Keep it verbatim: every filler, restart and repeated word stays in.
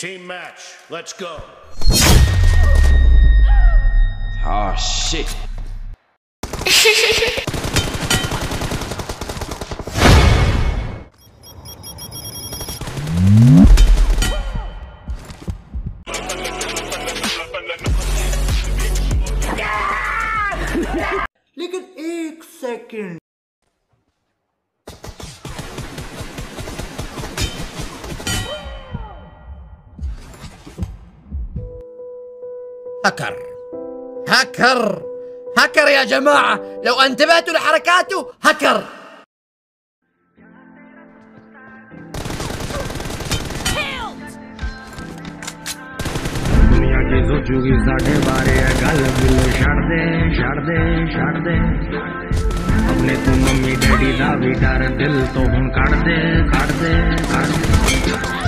Team match, let's go. Oh shit. लेकिन एक second هكر هكر هكر يا جماعة، لو انتبهتوا لحركاته هكر. दुनिया की सोचूगी साढ़े बारे गल बिल छड़ दे छड़ दे छड़ दे अपने तू मम्मी डैडी दा भी डर दिल तो हुन कट दे कट दे कट दे